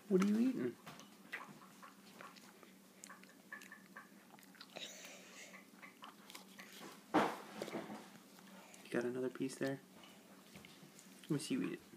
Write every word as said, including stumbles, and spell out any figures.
What are you eating? You got another piece there? Let me see you eat it.